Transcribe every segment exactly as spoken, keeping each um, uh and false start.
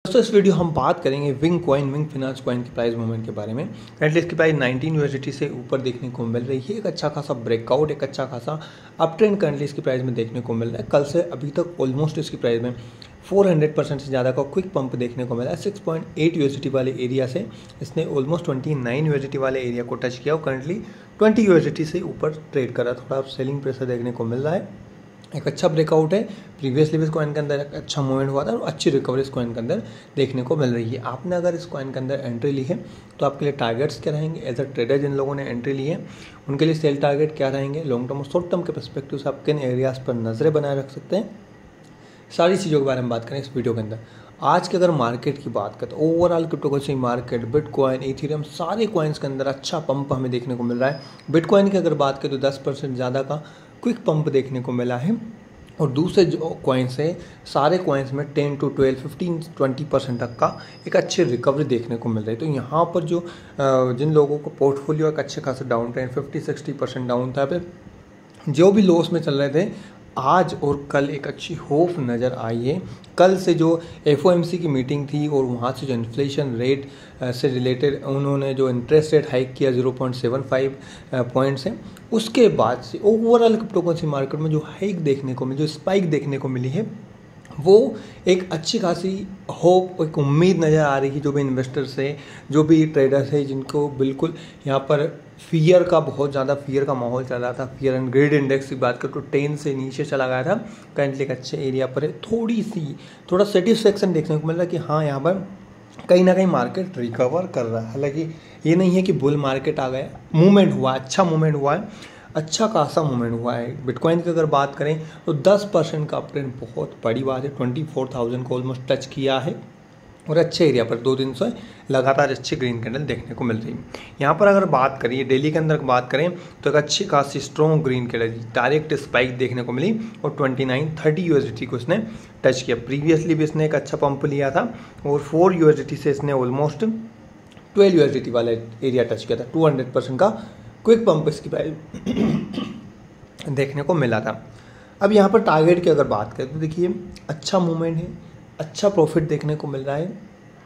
दोस्तों इस वीडियो हम बात करेंगे wing coin wing finance coin की प्राइस मूवमेंट के बारे में। करंटली इसकी प्राइस नाइनटीन यूएसडी से ऊपर देखने को मिल रही है। एक अच्छा खासा ब्रेकआउट, एक अच्छा खासा अप ट्रेंड करंटली इसकी प्राइस में देखने को मिल रहा है। कल से अभी तक ऑलमोस्ट इसकी प्राइस में फोर हंड्रेड परसेंट से ज़्यादा का क्विक पंप देखने को मिला है। सिक्स पॉइंट एट यूएसडी वाले एरिया से इसने ऑलमोस्ट ट्वेंटी नाइन यूएसडी वाले एरिया को टच किया और करंटली ट्वेंटी यूएसडी से ऊपर ट्रेड कर रहा है। थोड़ा सेलिंग प्रेशर देखने को मिल रहा है। एक अच्छा ब्रेकआउट है। प्रीवियसली भी इस कॉइन के अंदर एक अच्छा मूवमेंट हुआ था और अच्छी रिकवरी इस कॉइन के अंदर देखने को मिल रही है। आपने अगर इस कॉइन के अंदर एंट्री ली है तो आपके लिए टारगेट्स क्या रहेंगे? एज अ ट्रेडर जिन लोगों ने एंट्री ली है उनके लिए सेल टारगेट क्या रहेंगे? लॉन्ग टर्म और शॉर्ट टर्म के पर्सपेक्टिव से आप किन एरियाज़ पर नज़रें बनाए रख सकते हैं? सारी चीज़ों के बारे में बात करें इस वीडियो के अंदर। आज के अगर मार्केट की बात करें तो overall cryptocurrency market, bitcoin, Ethereum सारे कॉइन्स के अंदर अच्छा पंप हमें देखने को मिल रहा है। बिटकॉइन की अगर बात करें तो दस परसेंट ज़्यादा का क्विक पंप देखने को मिला है और दूसरे जो कॉइन्स हैं सारे कॉइन्स में ten to twelve fifteen twenty percent तक का एक अच्छी रिकवरी देखने को मिल रही है। तो यहाँ पर जो जिन लोगों को पोर्टफोलियो एक अच्छे खासा down trend fifty sixty percent down था, फिर जो भी लॉस में चल रहे थे, आज और कल एक अच्छी होप नज़र आई है। कल से जो एफ ओ एम सी की मीटिंग थी और वहाँ से जो इन्फ्लेशन रेट से रिलेटेड उन्होंने जो इंटरेस्ट रेट हाइक किया zero point seven five points है, उसके बाद से ओवरऑल क्रिप्टोकरेंसी मार्केट में जो हाइक देखने को मिली, जो स्पाइक देखने को मिली है, वो एक अच्छी खासी होप, एक उम्मीद नज़र आ रही है। जो भी इन्वेस्टर्स है, जो भी ट्रेडर्स है, जिनको बिल्कुल यहाँ पर फियर का बहुत ज़्यादा फियर का माहौल चल रहा था। फियर एंड ग्रेड इंडेक्स की बात करें तो टेन से नीचे चला गया था। करंटली एक अच्छे एरिया पर है। थोड़ी सी थोड़ा सेटिस्फेक्शन देखने को मिल रहा है कि हाँ यहाँ पर कहीं ना कहीं मार्केट रिकवर कर रहा है। हालांकि ये नहीं है कि बुल मार्केट आ गया, मूवमेंट हुआ, अच्छा मूवमेंट हुआ है, अच्छा खासा मूवमेंट हुआ है। बिटकॉइन की अगर बात करें तो दस परसेंट का अपट्रेंड बहुत बड़ी बात है। ट्वेंटी फोर थाउजेंड को ऑलमोस्ट टच किया है और अच्छे एरिया पर दो दिन से लगातार अच्छी ग्रीन कैंडल देखने को मिल रही है। यहाँ पर अगर बात करें डेली के अंदर बात करें तो एक अच्छी खासी strong green candle direct spike देखने को मिली और ट्वेंटी नाइन थर्टी यूएसडी को इसने टच किया। प्रीवियसली भी इसने एक अच्छा पंप लिया था और फोर यूएसडी से इसने ऑलमोस्ट ट्वेल्व यूएसडी वाला एरिया टच किया था। टू हंड्रेड परसेंट का क्विक पंप इसकी प्राइस देखने को मिला था। अब यहाँ पर टारगेट की अगर बात करें तो देखिए अच्छा मूवमेंट है, अच्छा प्रॉफिट देखने को मिल रहा है।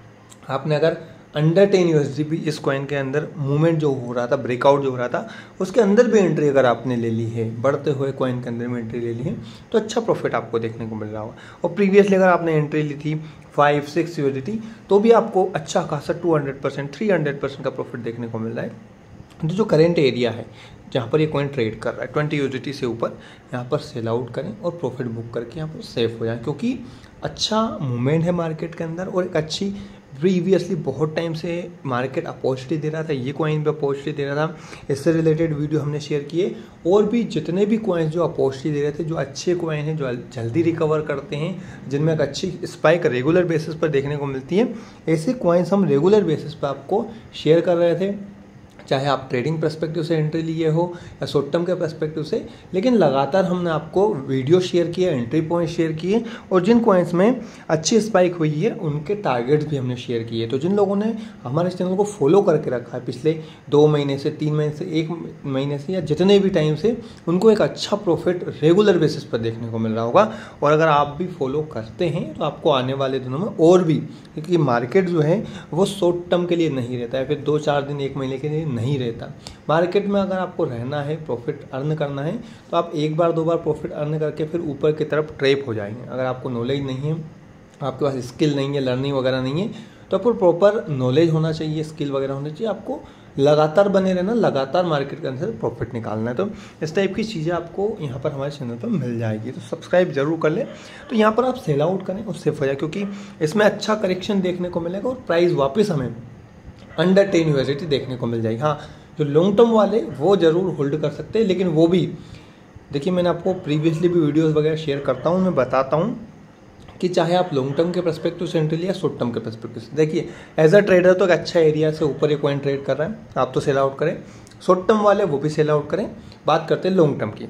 आपने अगर अंडर टेन यूएसडी भी इस कॉइन के अंदर मूवमेंट जो हो रहा था, ब्रेकआउट जो हो रहा था, उसके अंदर भी एंट्री अगर आपने ले ली है, बढ़ते हुए कॉइन के अंदर में एंट्री ले ली है तो अच्छा प्रॉफिट आपको देखने को मिल रहा होगा। और प्रीवियसली अगर आपने एंट्री ली थी फाइव सिक्स यूएसडी तो भी आपको अच्छा खासा two hundred percent three hundred percent का प्रॉफिट देखने को मिल रहा है। तो जो करेंट एरिया है जहाँ पर ये कॉइन ट्रेड कर रहा है ट्वेंटी यूएसडी से ऊपर, यहाँ पर सेल आउट करें और प्रॉफिट बुक करके यहाँ पर सेफ हो जाएं, क्योंकि अच्छा मूवमेंट है मार्केट के अंदर और एक अच्छी प्रीवियसली बहुत टाइम से मार्केट अपॉर्चुनिटी दे रहा था। ये कॉइन भी अपॉर्चुनिटी दे रहा था। इससे रिलेटेड वीडियो हमने शेयर किए और भी जितने भी कॉइन्स जो अपॉर्चुनिटी दे रहे थे, जो अच्छे कॉइन हैं, जो जल्दी रिकवर करते हैं, जिनमें एक अच्छी स्पाइक रेगुलर बेसिस पर देखने को मिलती है, ऐसे कॉइन्स हम रेगुलर बेसिस पर आपको शेयर कर रहे थे। चाहे आप ट्रेडिंग पर्सपेक्टिव से एंट्री लिए हो या शॉर्ट टर्म के पर्सपेक्टिव से, लेकिन लगातार हमने आपको वीडियो शेयर किए, एंट्री पॉइंट शेयर किए और जिन कॉइन्स में अच्छी स्पाइक हुई है उनके टारगेट्स भी हमने शेयर किए। तो जिन लोगों ने हमारे चैनल को फॉलो करके रखा है पिछले दो महीने से, तीन महीने से, एक महीने से या जितने भी टाइम से, उनको एक अच्छा प्रॉफिट रेगुलर बेसिस पर देखने को मिल रहा होगा। और अगर आप भी फॉलो करते हैं तो आपको आने वाले दिनों में और भी, क्योंकि मार्केट जो है वो शॉर्ट टर्म के लिए नहीं रहता है, फिर दो चार दिन एक महीने के लिए नहीं रहता। मार्केट में अगर आपको रहना है, प्रॉफिट अर्न करना है, तो आप एक बार दो बार प्रॉफिट अर्न करके फिर ऊपर की तरफ ट्रैप हो जाएंगे। अगर आपको नॉलेज नहीं है, आपके पास स्किल नहीं है, लर्निंग वगैरह नहीं है, तो आपको प्रॉपर नॉलेज होना चाहिए, स्किल वगैरह होनी चाहिए। आपको लगातार बने रहना, लगातार मार्केट के अंदर प्रॉफिट निकालना है। तो इस टाइप की चीज़ें आपको यहाँ पर हमारे चैनल पर मिल जाएगी, तो सब्सक्राइब जरूर कर लें। तो यहाँ पर आप सेल आउट करें और सेफ हो जाए, क्योंकि इसमें अच्छा करेक्शन देखने को मिलेगा और प्राइस वापस हमें अंडर टेन यूएसडी देखने को मिल जाएगी। हाँ, जो लॉन्ग टर्म वाले वो ज़रूर होल्ड कर सकते हैं, लेकिन वो भी देखिए, मैंने आपको प्रीवियसली भी वीडियोस वगैरह शेयर करता हूँ, मैं बताता हूँ कि चाहे आप लॉन्ग टर्म के पर्सपेक्टिव से एंट्री लिया, शॉर्ट टर्म के पर्सपेक्टिव से, देखिए एज अ ट्रेडर तो एक अच्छा एरिया से ऊपर एक कॉइन ट्रेड कर रहा है, आप तो सेल आउट करें। शॉर्ट टर्म वाले वो भी सेल आउट करें। बात करते हैं लॉन्ग टर्म की।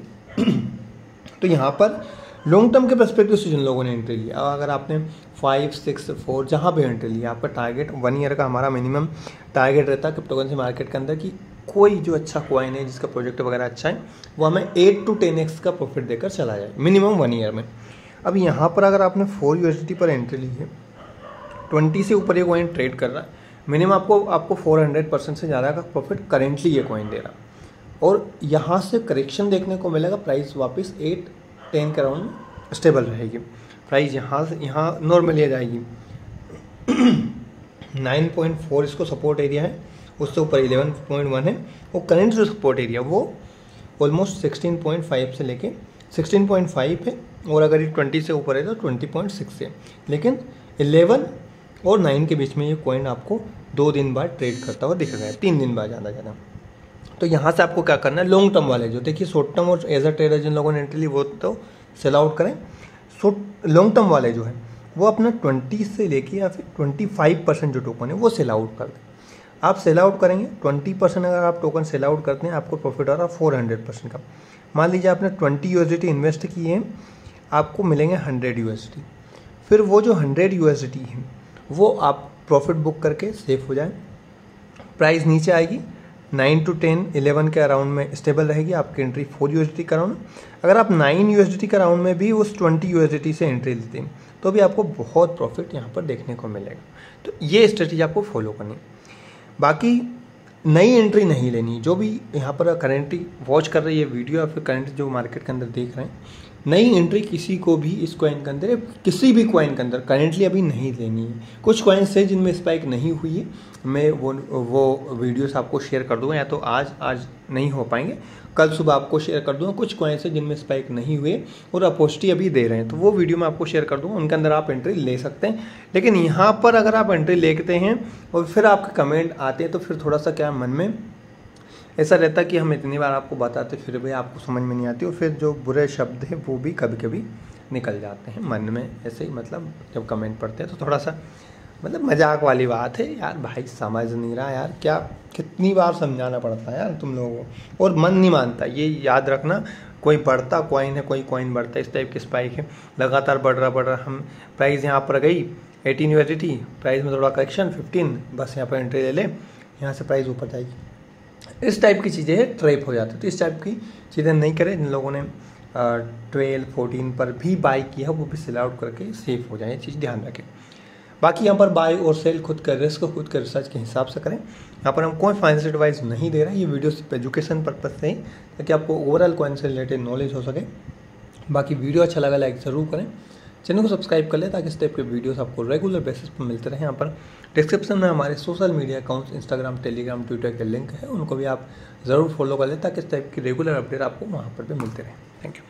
तो यहाँ पर लॉन्ग टर्म के पर्सपेक्टिव से जिन लोगों ने एंट्री लिया, अगर आपने फाइव सिक्स फोर जहाँ भी एंट्री लिया, आपका टारगेट वन ईयर का हमारा मिनिमम टारगेट रहता है क्रिप्टोकरेंसी मार्केट के अंदर कि कोई जो अच्छा कॉइन है जिसका प्रोजेक्ट वगैरह अच्छा है वो हमें एट टू टेन एक्स का प्रॉफिट देकर चला जाए मिनिमम वन ईयर में। अब यहाँ पर अगर आपने फोर यूएसडी पर एंट्री ली है ट्वेंटी से ऊपर ये कॉइन ट्रेड कर रहा है, मिनिमम आपको आपको फोर हंड्रेड परसेंट से ज़्यादा का प्रॉफिट करेंटली ये कॉइन दे रहा है। और यहाँ से करेक्शन देखने को मिलेगा, प्राइस वापस एट टेन के अराउंड स्टेबल रहेगी। प्राइस यहाँ से यहाँ नॉर्मली आ जाएगी नाइन पॉइंट फोर इसको सपोर्ट एरिया है, उससे ऊपर इलेवन पॉइंट वन है। वो करंट जो सपोर्ट एरिया वो ऑलमोस्ट सिक्सटीन पॉइंट फाइव से लेके सिक्सटीन पॉइंट फाइव है, और अगर ये ट्वेंटी से ऊपर है तो ट्वेंटी पॉइंट सिक्स है। लेकिन इलेवन और नाइन के बीच में ये कॉइन आपको दो दिन बाद ट्रेड करता हुआ दिख रहा है, तीन दिन बाद ज़्यादा ज़्यादा। तो यहाँ से आपको क्या करना है, लॉन्ग टर्म वाले जो देखिए शॉर्ट टर्म और एज अ ट्रेडर जिन लोगों ने एंट्री ली वो तो सेल आउट करें। शॉर्ट लॉन्ग टर्म वाले जो है वो अपना ट्वेंटी से लेके या फिर ट्वेंटी फाइव परसेंट जो टोकन है वो सेल आउट कर दें। आप सेल आउट करेंगे ट्वेंटी परसेंट, अगर आप टोकन सेल आउट करते हैं आपको प्रॉफिट हो रहा है फोर हंड्रेड परसेंट का। मान लीजिए आपने ट्वेंटी यूएसडीटी इन्वेस्ट किए हैं, आपको मिलेंगे हंड्रेड यूएसडी। फिर वो जो हंड्रेड यूएसडी है वो आप प्रॉफिट बुक करके सेफ हो जाए, प्राइस नीचे आएगी नाइन टू टेन इलेवन के अराउंड में स्टेबल रहेगी, आपकी एंट्री फोर यूएसडी का अराउंड। अगर आप नाइन यूएसडी का अराउंड में भी उस ट्वेंटी यूएसडी से एंट्री लेते हैं तो भी आपको बहुत प्रॉफिट यहाँ पर देखने को मिलेगा। तो ये स्ट्रेटेजी आपको फॉलो करनी। बाकी नई एंट्री नहीं लेनी, जो भी यहाँ पर करेंटली वॉच कर रही है वीडियो या फिर करंट जो मार्केट के अंदर देख रहे हैं, नई एंट्री किसी को भी इस कॉइन के अंदर किसी भी कॉइन के अंदर करेंटली अभी नहीं लेनी है। कुछ कॉइन्स है जिनमें स्पाइक नहीं हुई है, मैं वो वो वीडियोस आपको शेयर कर दूँगा, या तो आज आज नहीं हो पाएंगे कल सुबह आपको शेयर कर दूँगा। कुछ कॉइन्स है जिनमें स्पाइक नहीं हुए और अपोस्टी अभी दे रहे हैं, तो वो वीडियो मैं आपको शेयर कर दूँगा, उनके अंदर आप एंट्री ले सकते हैं। लेकिन यहाँ पर अगर आप एंट्री लेते हैं और फिर आपके कमेंट आते हैं तो फिर थोड़ा सा क्या मन में ऐसा रहता कि हम इतनी बार आपको बताते फिर भी आपको समझ में नहीं आती, और फिर जो बुरे शब्द हैं वो भी कभी कभी निकल जाते हैं मन में ऐसे ही। मतलब जब कमेंट पढ़ते हैं तो थोड़ा सा मतलब मजाक वाली बात है यार, भाई समझ नहीं रहा यार, क्या कितनी बार समझाना पड़ता है यार तुम लोगों को, और मन नहीं मानता। ये याद रखना, कोई बढ़ता कॉइन है कोई कॉइन बढ़ता है, इस टाइप की स्पाइक है, लगातार बढ़ रहा बढ़ रहा। हम प्राइस यहाँ पर गई एटीन यूएसडी, प्राइस में थोड़ा करेक्शन फिफ्टीन, बस यहाँ पर एंट्री ले लें, यहाँ से प्राइस ऊपर जाएगी। इस टाइप की चीज़ें ट्रैप हो जाती है, तो इस टाइप की चीज़ें नहीं करें। जिन लोगों ने ट्वेल्व फोर्टीन पर भी बाई किया वो भी सेल आउट करके सेफ हो जाए, ये चीज़ ध्यान रखें। बाकी यहाँ पर बाय और सेल खुद का रिस्क खुद के रिसर्च के हिसाब से करें। यहाँ पर हम कोई फाइनेंशियल एडवाइस नहीं दे रहे हैं, ये वीडियो सिर्फ एजुकेशन पर्पज से ही, ताकि आपको ओवरऑल कॉइन से रिलेटेड नॉलेज हो सके। बाकी वीडियो अच्छा लगा लाइक ज़रूर करें, चैनल को सब्सक्राइब कर लें ताकि इस टाइप के वीडियोस आपको रेगुलर बेसिस पर मिलते रहें। यहाँ पर डिस्क्रिप्शन में हमारे social media accounts Instagram Telegram Twitter के लिंक है, उनको भी आप ज़रूर फॉलो कर लें ताकि इस टाइप की रेगुलर अपडेट आपको वहाँ पर भी मिलते रहें। Thank you.